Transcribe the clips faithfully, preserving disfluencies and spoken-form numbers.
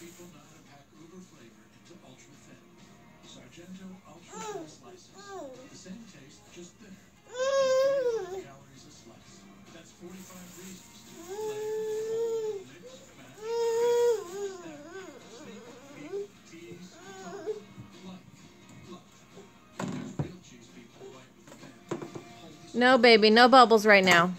people know how to pack uber flavor into ultra thin. Sargento ultra thin slices. The same taste, just thinner. forty-five calories a slice. That's forty-five reasons to flavor, mix, match, stack, sneak, peek, tease, talk, like, love. There's real cheese people right with the band. No, baby, no bubbles right now.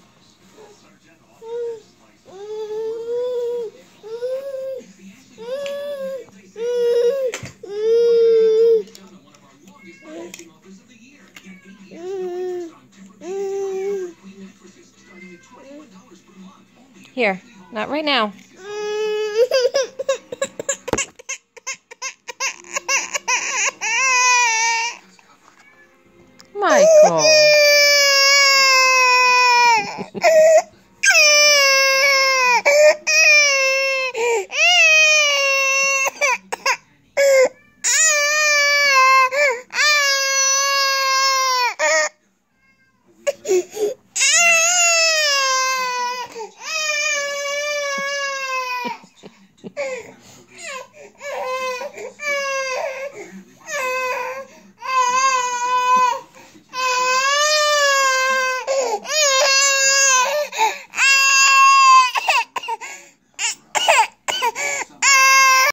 Here, not right now.